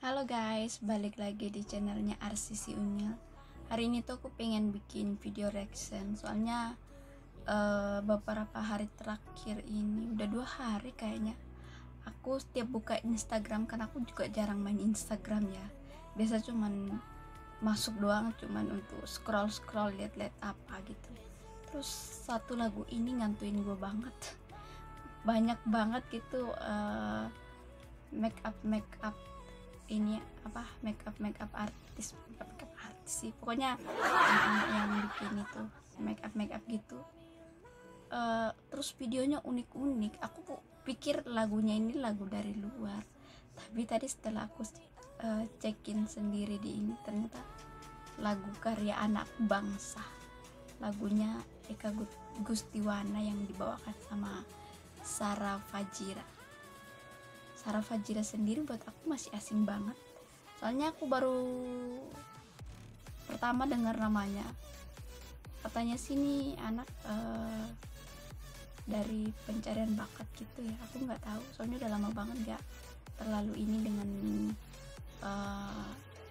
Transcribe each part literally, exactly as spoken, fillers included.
Halo guys, balik lagi di channelnya R C C Unyil. Hari ini tuh aku pengen bikin video reaction. Soalnya uh, beberapa hari terakhir ini, udah dua hari kayaknya, aku setiap buka Instagram, kan aku juga jarang main Instagram ya. Biasa cuman masuk doang, cuman untuk scroll-scroll, lihat-lihat apa gitu. Terus satu lagu ini ngantuin gue banget. Banyak banget gitu uh, make up make up ini apa make up make up artis make up, make up artis sih pokoknya anak-anak yang bikin itu make up make up gitu. Uh, terus videonya unik-unik. Aku pikir lagunya ini lagu dari luar, tapi tadi setelah aku uh, cekin sendiri di ini, ternyata lagu karya anak bangsa, lagunya Eka Gustiwana yang dibawakan sama Sara Fajira. Sara Fajira sendiri buat aku masih asing banget, soalnya aku baru pertama dengar namanya. Katanya sini anak uh, dari pencarian bakat gitu ya, aku nggak tahu soalnya udah lama banget gak terlalu ini dengan uh,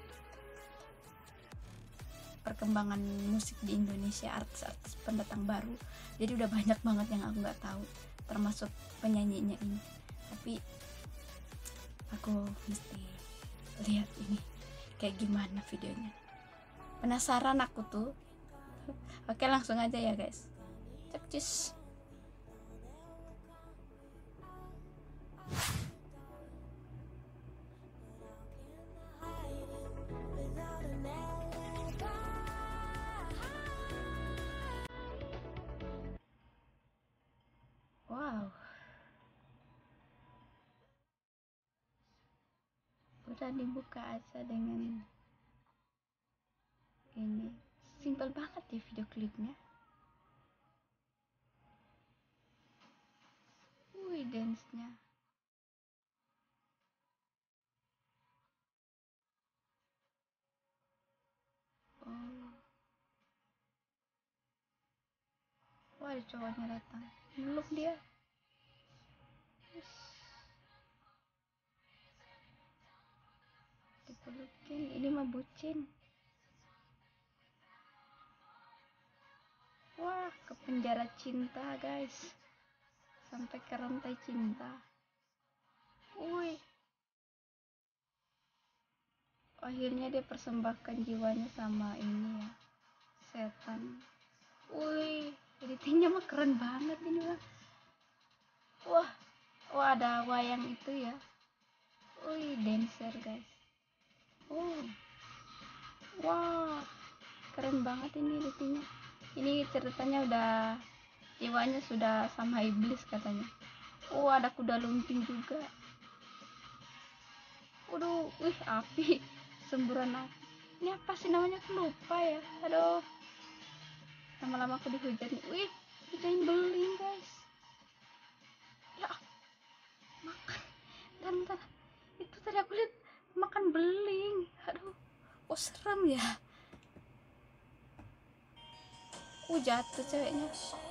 perkembangan musik di Indonesia, artis-artis pendatang baru, jadi udah banyak banget yang aku nggak tahu termasuk penyanyinya ini. Tapi aku mesti lihat ini kayak gimana videonya, penasaran aku tuh. Oke, langsung aja ya guys, cek cus. Wow, udah dibuka aja dengan ini, simple banget ya video klipnya. Wih, dance-nya. Oh, wah, ada cowoknya datang, meluk dia. Dipelukin, ini mah bucin. Wah, ke penjara cinta guys, sampai ke rantai cinta. Wih, akhirnya dia persembahkan jiwanya sama ini ya, setan. Wih, editingnya mah keren banget ini lah. Wah, wah ada wayang itu ya. Wih, dancer guys. Oh, wah, keren banget ini editingnya. Ini ceritanya udah, jiwanya sudah sama iblis katanya. Oh, ada kuda lumping juga. Waduh, wih, api, semburan api. Ini apa sih namanya, aku lupa ya. Aduh, lama-lama aku dihujani. Wih, hujan beling guys. Ya, makan. Dan, dan itu tadi aku lihat makan beling. Aduh, kok serem ya. Uh, jatuh ceweknya.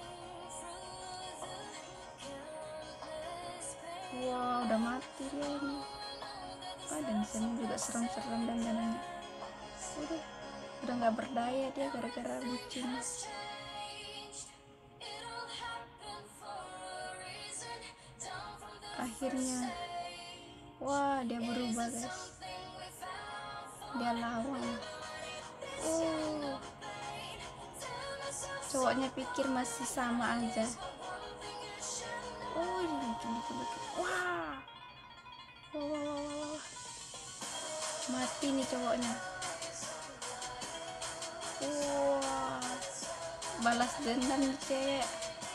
Wow, udah mati dia ini. Ah, dan sana juga serem-serem dan dananya. Udah, udah nggak berdaya dia gara-gara bucin. Akhirnya, wah, dia berubah guys. Dia lawan. Oh, cowoknya pikir masih sama aja. Oh, ini bikin-bikin. Wah. Wah, wah, wah, wah. Mati nih cowoknya. Wah, balas dendam nih cewek.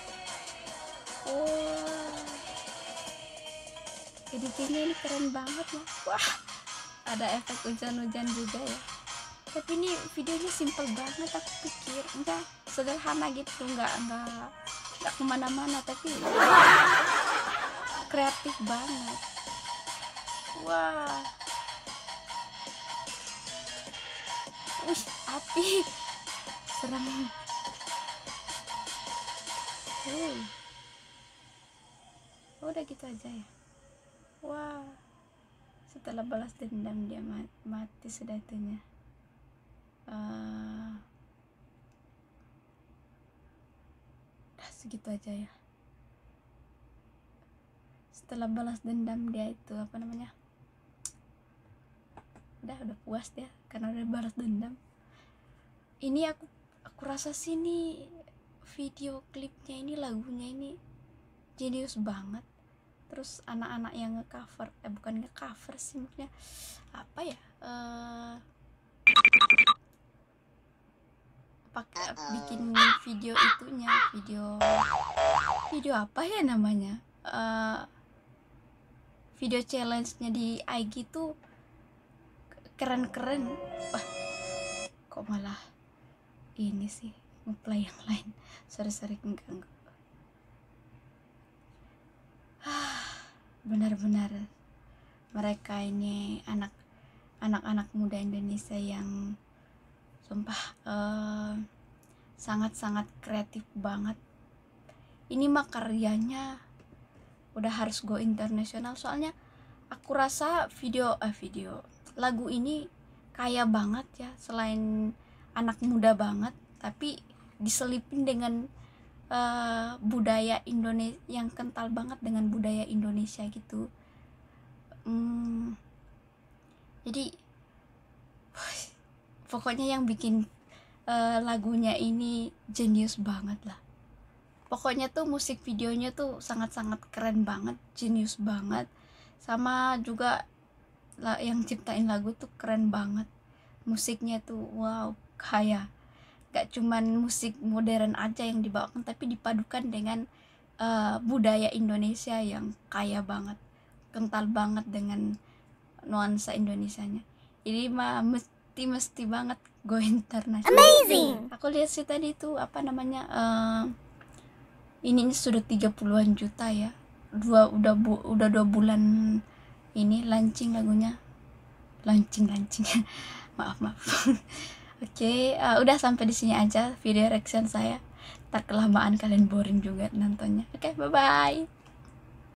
Wah, editingnya ini keren banget ya. Wah, ada efek hujan-hujan juga ya. Tapi ini videonya simple banget, aku pikir enggak sederhana gitu, enggak enggak enggak kemana-mana, tapi kreatif banget. Wah, wih, api, serem. Wuih. Udah gitu aja ya. Wah, setelah balas dendam dia mati sudah itunya. Uh, udah segitu aja ya. Setelah balas dendam dia itu apa namanya, udah udah puas dia karena udah balas dendam. Ini aku aku rasa sih ini video klipnya ini, lagunya ini jenius banget. Terus anak-anak yang ngecover, eh bukan ngecover sih, maksudnya apa ya, uh, pakai bikin video itunya, video video apa ya namanya, uh, video challenge-nya di I G tuh keren-keren. Wah, kok malah ini sih ngeplay yang lain. Sorry-sorry enggak enggak. Benar-benar mereka ini anak anak-anak muda Indonesia yang sumpah uh, sangat-sangat kreatif banget. Ini mah karyanya udah harus go internasional, soalnya aku rasa video eh video lagu ini kaya banget ya, selain anak muda banget tapi diselipin dengan uh, budaya Indonesia yang kental banget dengan budaya Indonesia gitu. Hmm, jadi pokoknya yang bikin uh, lagunya ini jenius banget lah. Pokoknya tuh musik videonya tuh sangat-sangat keren banget, jenius banget. Sama juga lah, yang ciptain lagu tuh keren banget. Musiknya tuh wow, kaya. Gak cuman musik modern aja yang dibawakan, tapi dipadukan dengan uh, budaya Indonesia yang kaya banget, kental banget dengan nuansa Indonesianya. Ini mah mesti mesti banget go internasional. Amazing. Aku lihat sih tadi tuh apa namanya, uh, ininya sudah tiga puluhan juta ya. Dua udah bu, udah dua bulan ini launching lagunya. Launching launching. maaf maaf. Oke, okay, uh, udah sampai di sini aja video reaction saya. Tak kelamaan kalian boring juga nontonnya. Oke, okay, bye bye.